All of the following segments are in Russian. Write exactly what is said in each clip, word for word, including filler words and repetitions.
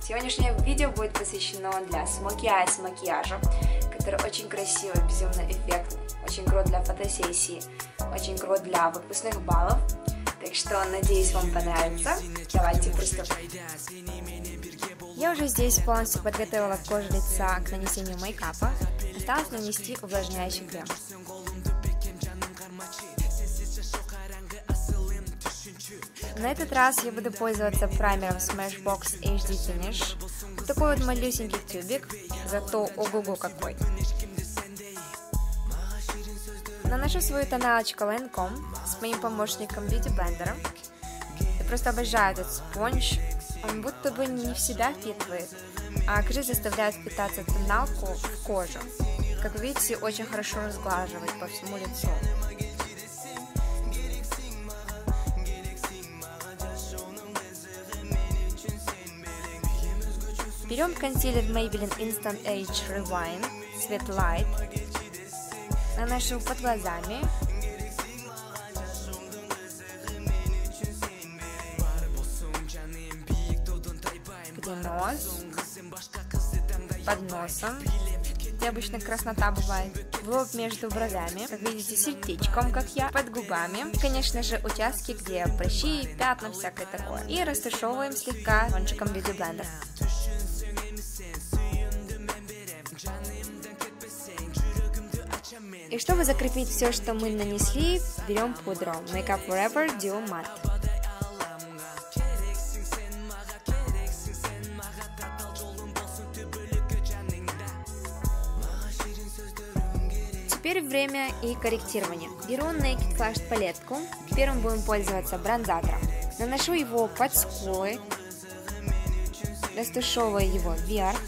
Сегодняшнее видео будет посвящено для Smoky Eyes макияжа, который очень красивый, безумно эффектный, очень крут для фотосессии, очень крут для выпускных баллов. Так что, надеюсь, вам понравится. Давайте приступим. Я уже здесь полностью подготовила кожу лица к нанесению мейкапа. Осталось нанести увлажняющий крем. На этот раз я буду пользоваться праймером Smashbox эйч ди Finish. Вот такой вот малюсенький тюбик, зато ого-го какой. Наношу свою тоналочку Lancome с моим помощником Beauty Blender. Я просто обожаю этот спонж, он будто бы не в себя впитывает, а кры заставляет впитаться тоналку в кожу. Как вы видите, очень хорошо разглаживает по всему лицу. Берем консилер Maybelline Instant Age Rewind, цвет Light, наношу под глазами, где нос, под носом, где обычно краснота бывает, в лоб между бровями, как видите, сердечком, как я, под губами, и, конечно же, участки, где прыщи, пятна, всякое такое, и растушевываем слегка кончиком Beauty Blender. И чтобы закрепить все, что мы нанесли, берем пудру Make Up For Ever Duo Matte. Теперь время и корректирование. Беру Naked Flash палетку. Первым будем пользоваться бронзатором. Наношу его под скулы, растушевываю его вверх.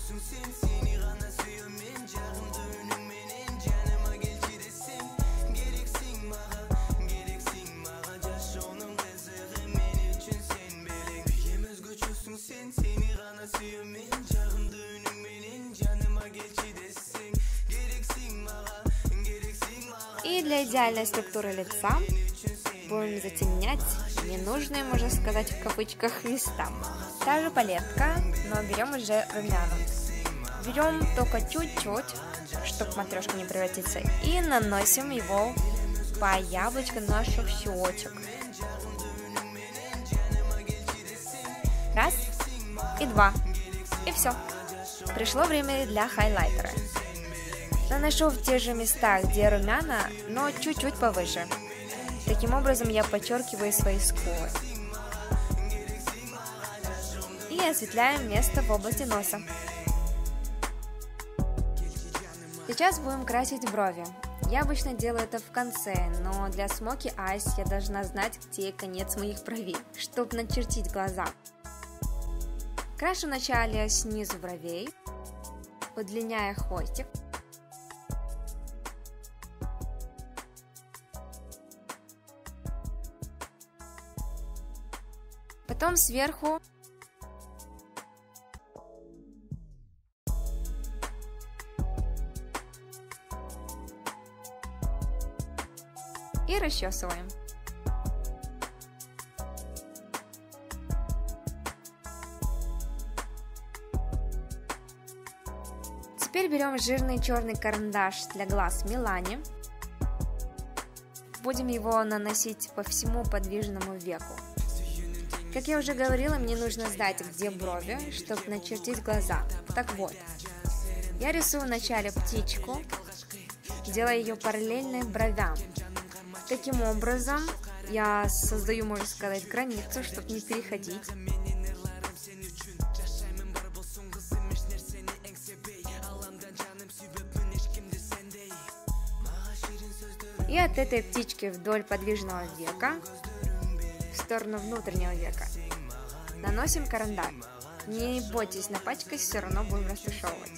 И для идеальной структуры лица будем затемнять ненужные, можно сказать, в кавычках, места. Та же палетка, но берем уже румяна. Берем только чуть-чуть, чтобы матрешка не превратиться, и наносим его по яблочку наших щечек. Раз и два. И все. Пришло время для хайлайтера. Наношу в те же места, где румяна, но чуть-чуть повыше. Таким образом я подчеркиваю свои скулы. И осветляем место в области носа. Сейчас будем красить брови. Я обычно делаю это в конце, но для Smoky Eyes я должна знать, где конец моих бровей, чтобы начертить глаза. Крашу вначале снизу бровей, удлиняя хвостик. Потом сверху и расчесываем. Теперь берем жирный черный карандаш для глаз Milani. Будем его наносить по всему подвижному веку. Как я уже говорила, мне нужно знать, где брови, чтобы начертить глаза. Так вот, я рисую вначале птичку, делая ее параллельной бровям. Таким образом, я создаю, можно сказать, границу, чтобы не переходить. И от этой птички вдоль подвижного века в сторону внутреннего века наносим карандаш. Не бойтесь напачкать, все равно будем растушевывать.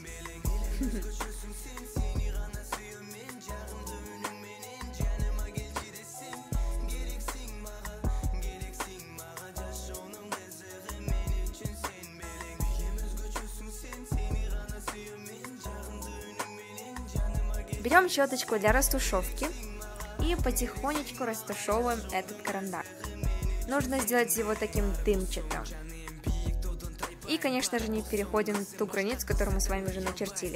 Берем щеточку для растушевки и потихонечку растушевываем этот карандаш. Нужно сделать его таким дымчатым. И, конечно же, не переходим ту границу, которую мы с вами уже начертили.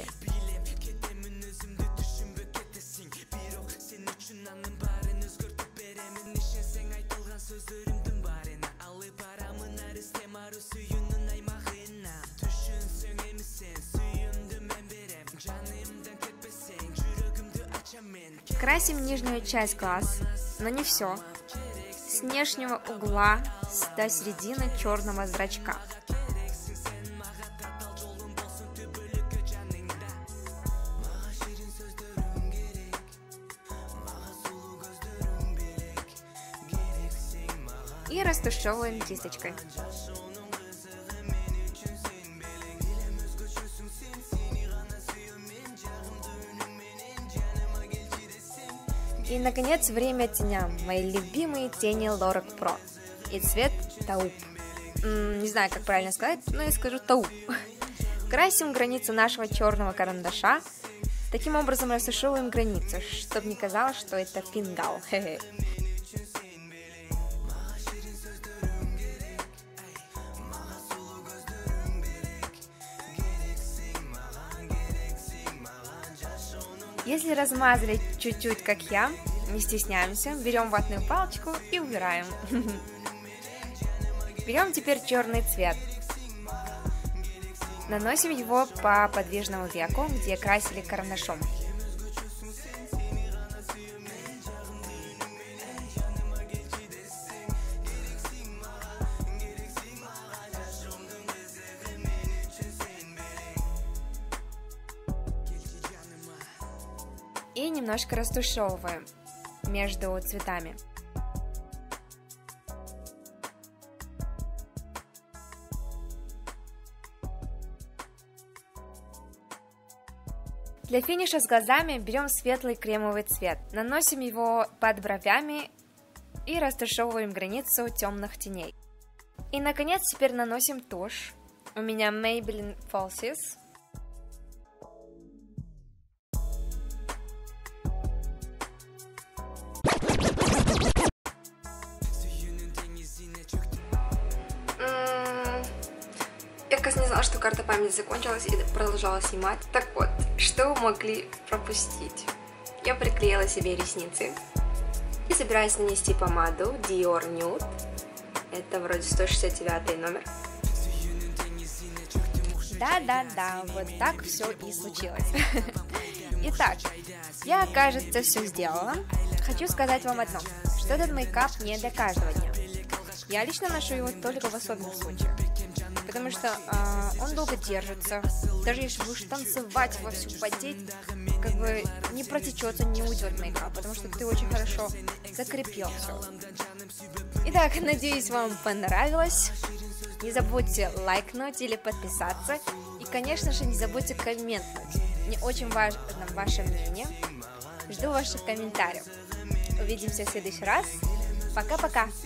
Красим нижнюю часть глаз, но не все. С внешнего угла до середины черного зрачка. И растушевываем кисточкой. И, наконец, время теням. Мои любимые тени Lorac Pro. И цвет тауп. М-м, не знаю, как правильно сказать, но я скажу тауп. Красим границу нашего черного карандаша. Таким образом растушевываем границу, чтобы не казалось, что это фингал. Хе-хе. Если размазали чуть-чуть, как я, не стесняемся, берем ватную палочку и убираем. Берем теперь черный цвет. Наносим его по подвижному веку, где красили карандашом. И немножко растушевываем между цветами. Для финиша с глазами берем светлый кремовый цвет, наносим его под бровями и растушевываем границу темных теней. И, наконец, теперь наносим тушь. У меня Maybelline Falsies. Я, кажется, не знала, что карта памяти закончилась и продолжала снимать. Так вот, что вы могли пропустить? Я приклеила себе ресницы и собираюсь нанести помаду Dior Nude. Это вроде сто шестьдесят девятый номер. Да-да-да, вот так все и случилось. Итак, я, кажется, все сделала. Хочу сказать вам одно, что этот мейкап не для каждого дня. Я лично ношу его только в особенных случаях, потому что э, он долго держится. Даже если будешь танцевать, вовсю потеть, как бы не протечется, не уйдет мейкап, потому что ты очень хорошо закрепил все. Итак, надеюсь, вам понравилось. Не забудьте лайкнуть или подписаться. И, конечно же, не забудьте комментировать. Мне очень важно ваше мнение. Жду ваших комментариев. Увидимся в следующий раз. Пока-пока!